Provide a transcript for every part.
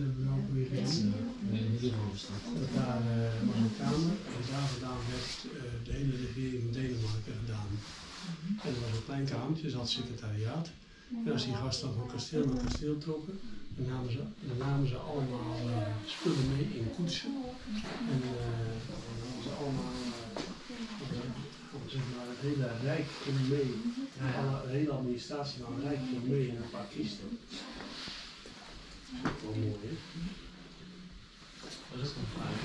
hebben we ook weer gezien. Daar was een kamer en daar vandaan werd de hele regering van Denemarken gedaan. En er was een klein kamertje, zat secretariaat. En als die gasten dan van kasteel naar kasteel trokken, dan namen ze allemaal spullen mee in koetsen. En dan namen ze allemaal zeg maar, het hele rijk mee. De hele administratie van het rijk mee in een paar kisten. Dat is wel mooi, hè? Dat is ook een vraag.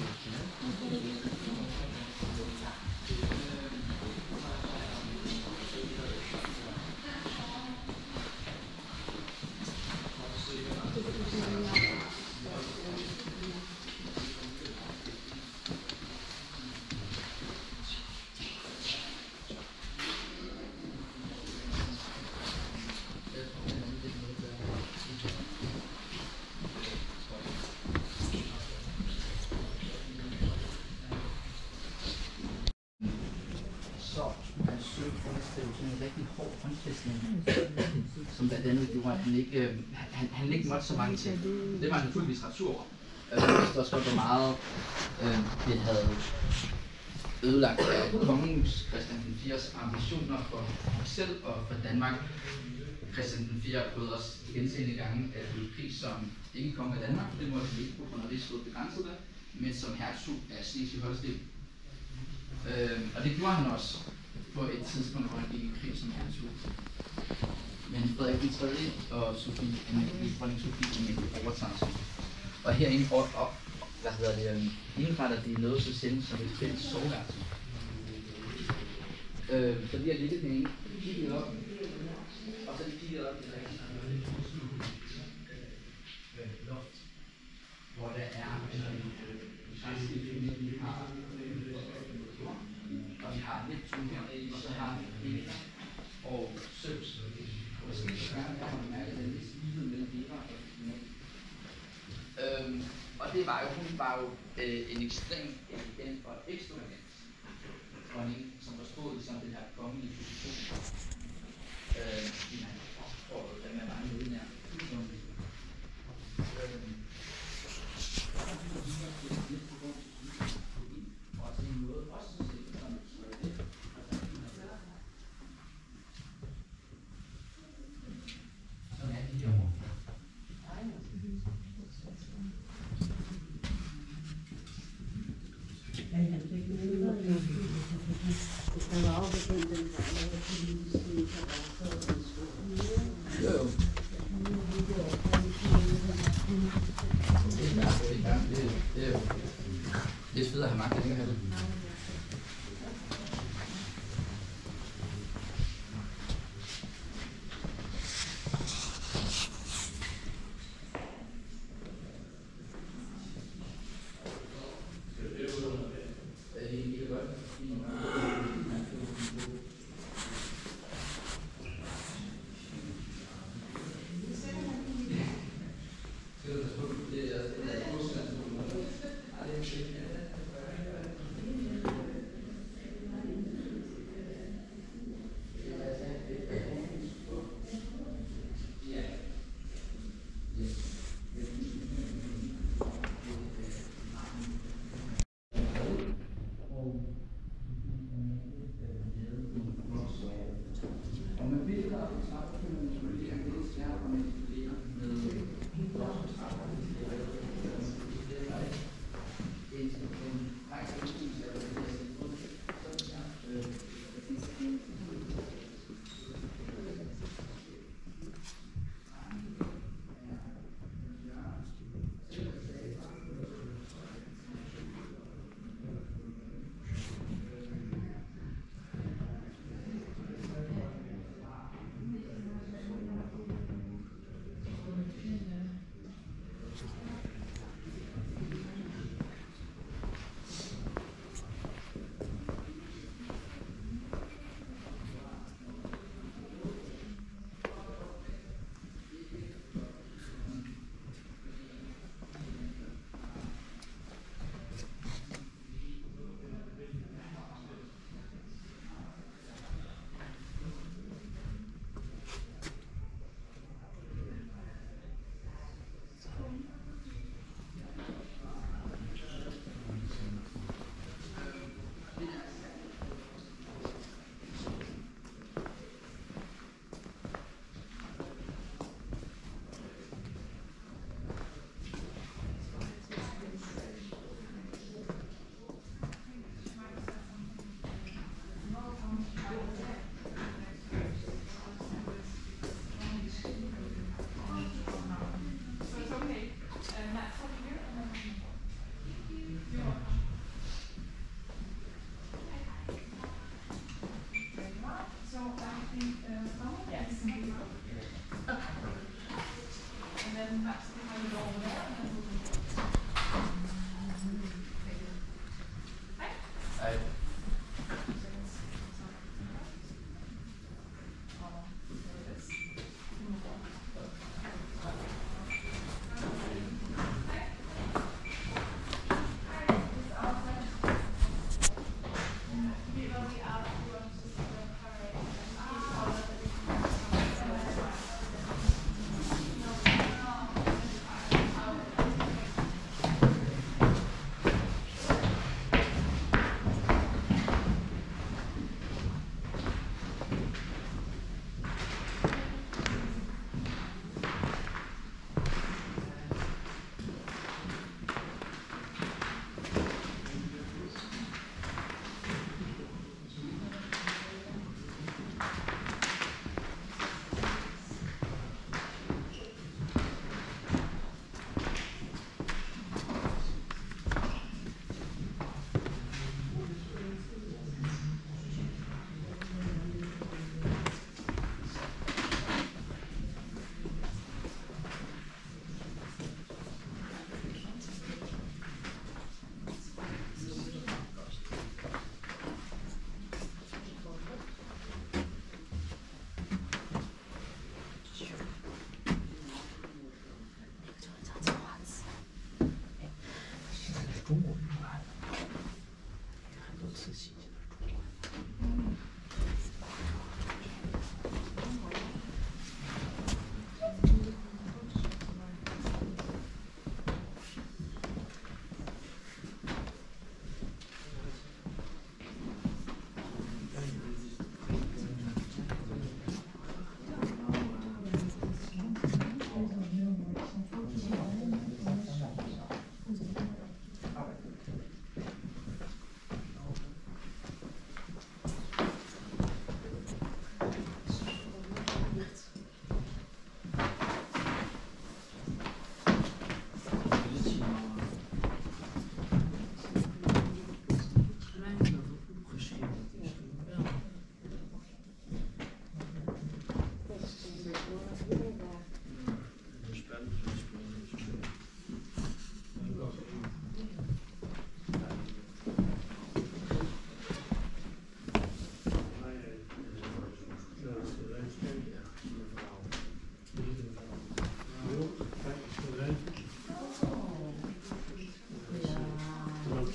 Som blandt andet gjorde, at han ikke måtte så mange ting. Det var han naturligvis ret sur over. Jeg vidste også godt, hvor meget det havde ødelagt af kongens Christian den 4's ambitioner for ham selv og for Danmark. Christian den 4 prøvede også gentagne gange at blive pris som ikke konge af Danmark, det måtte han ikke på grund af det stod begrænset det, men som hertug af Slesvig-Holsten. Og det gjorde han også på et tidspunkt, hvor han gik i krig som hertug. Men Frederik den 3. og dronning Sofie overtager sig. Og herinde indretter de noget så sjældent som et fælles soveværelse. Så de har ligget herinde, kigget op, og så de kigget op i det loft, hvor der er og vi har lidt tunge, og så har vi en og Søvs. Og så skal jeg gerne mærke, at den er slivet mellem Eva og og det var jo, hun var jo en ekstremt elegant og ekstravagant dronning, som var spået som den her kongelige position. Fordi man opfordrede, at man var nede nær. Og så en måde også at se, som det. Sådan er det herovre. Der var jo begyndt den der politiske interesser. Jo. Det er fedt at have magt, ikke at have det.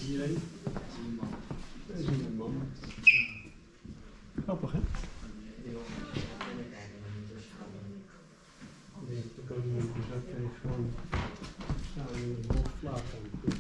hierheen. Dat is een man. Grappig, hè? De koningin dus ook even gewoon staan in de bovenplaats aan.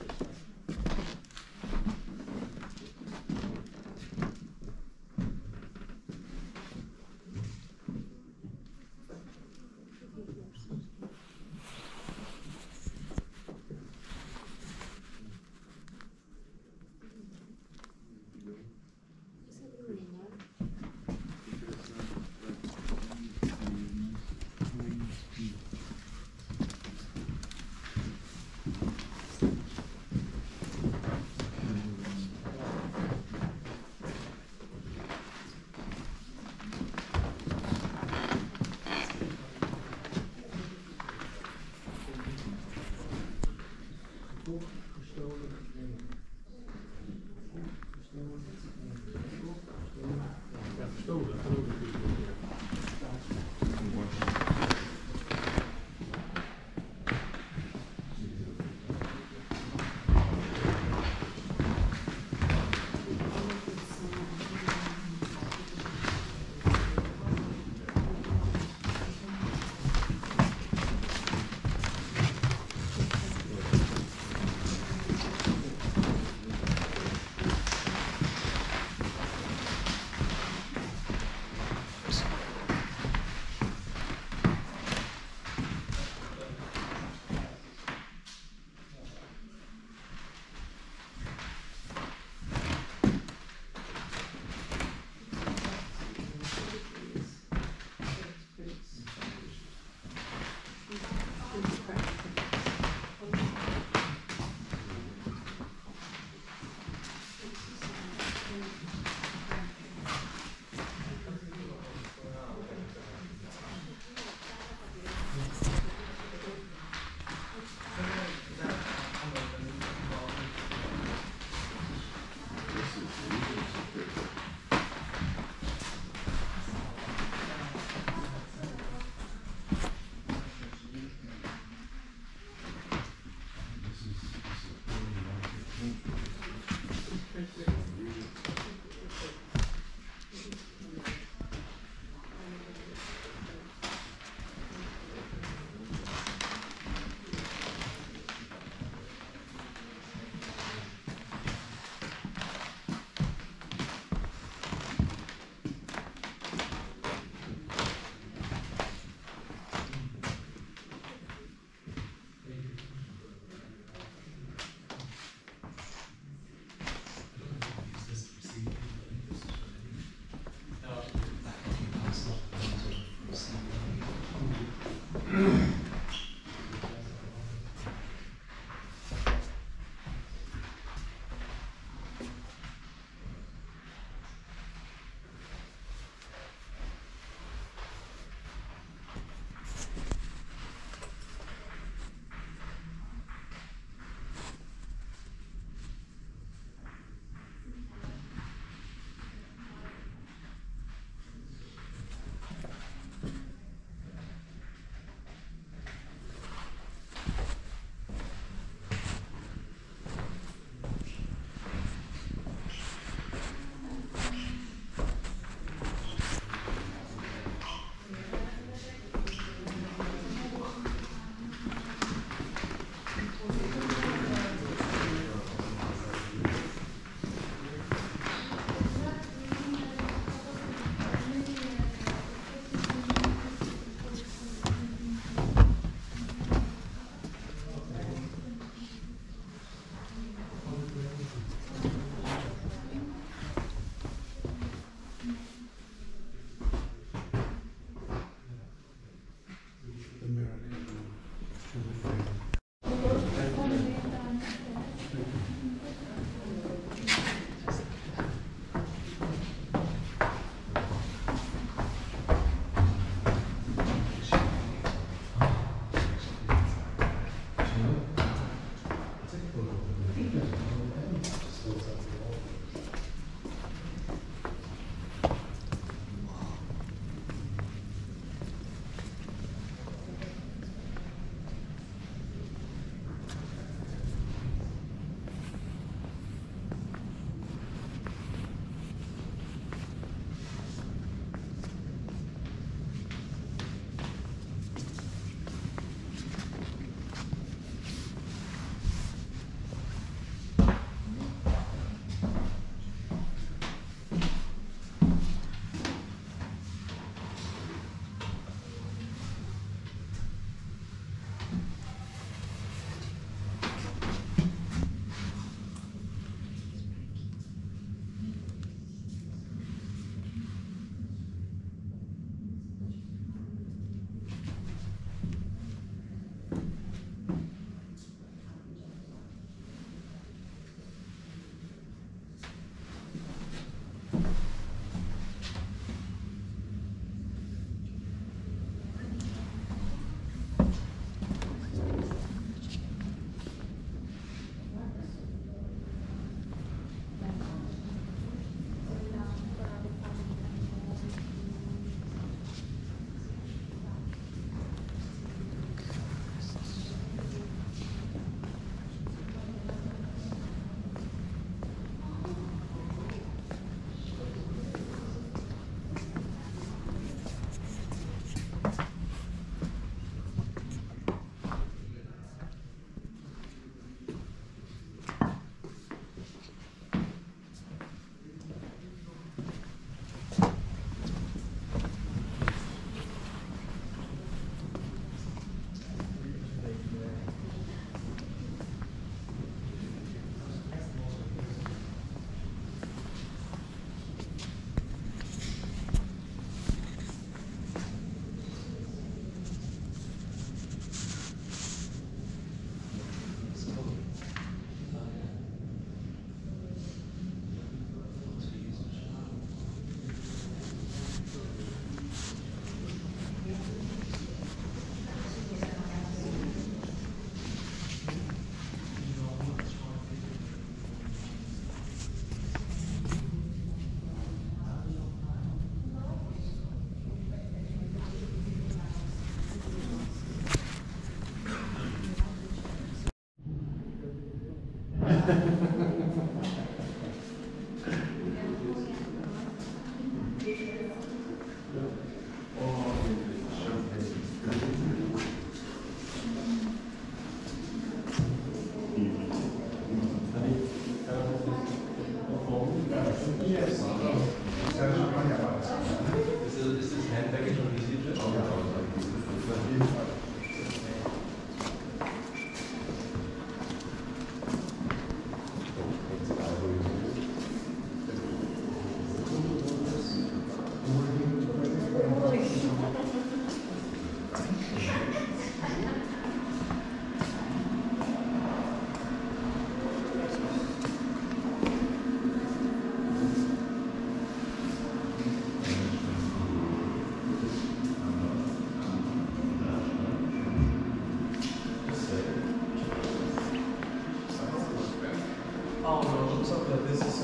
Oh no, it's okay. This is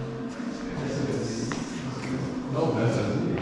Oh, that's a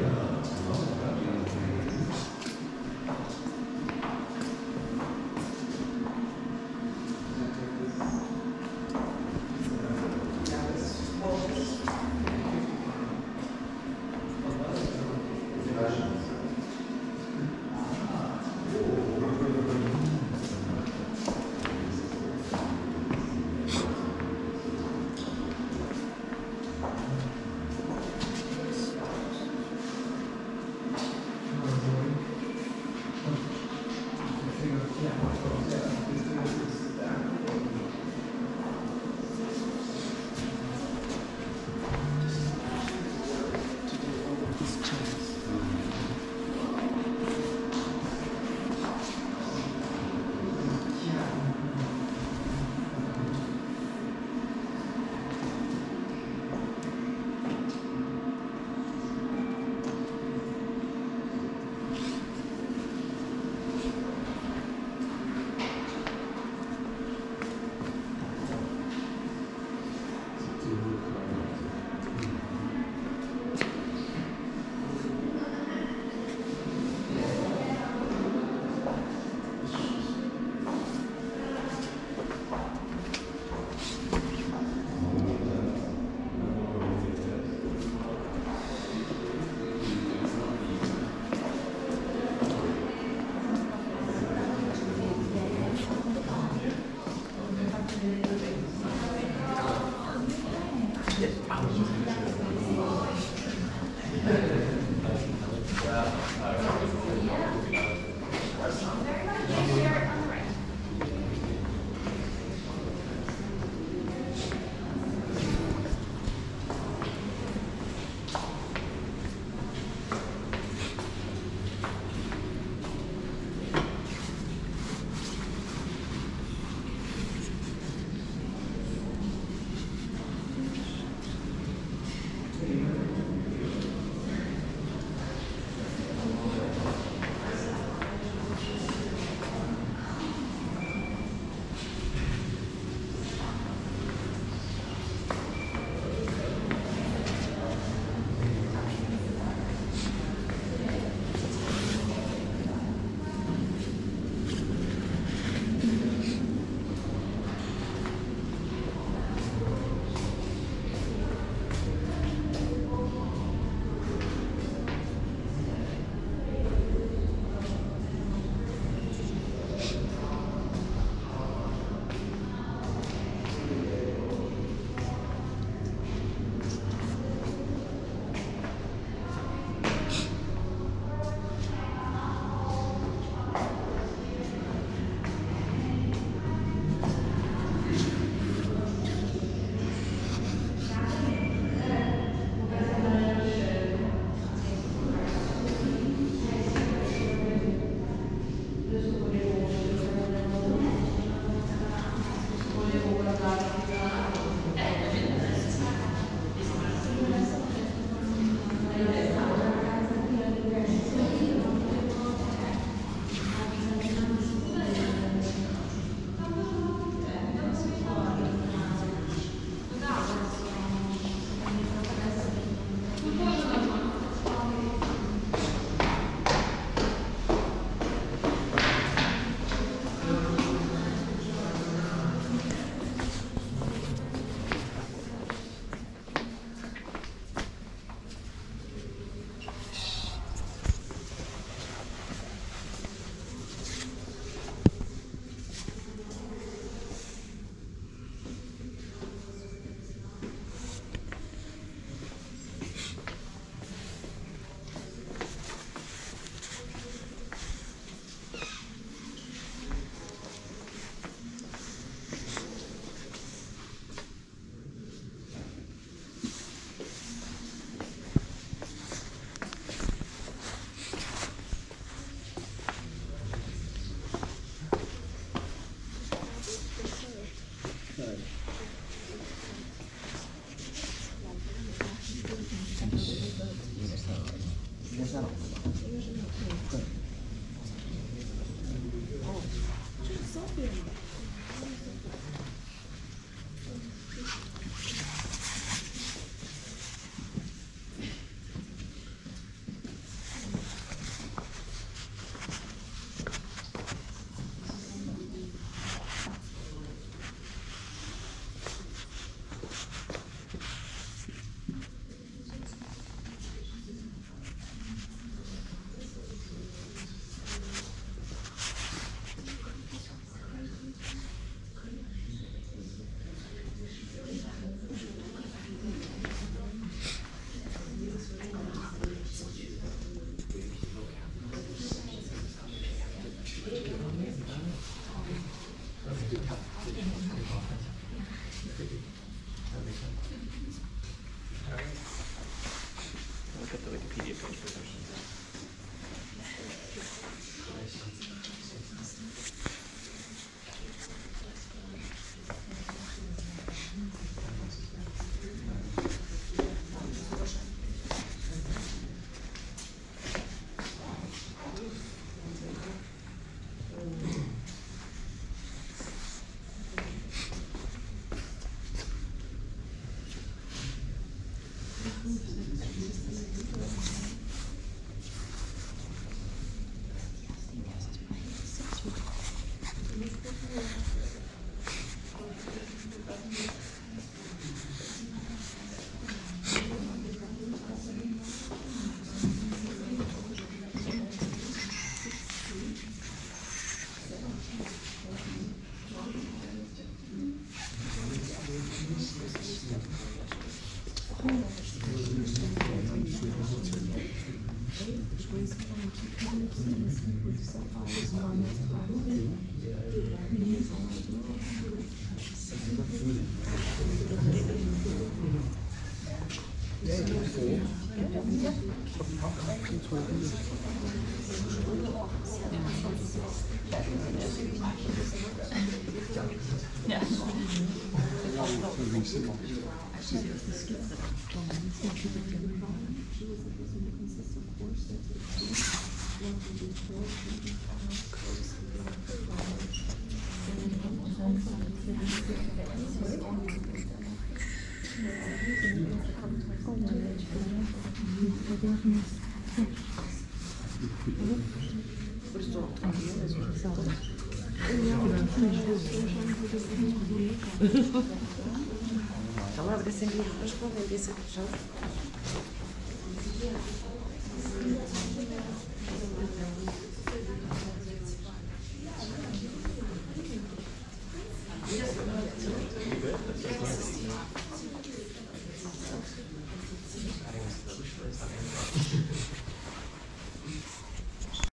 Schau mal, aber das sind die Haarspangen, die sind schon.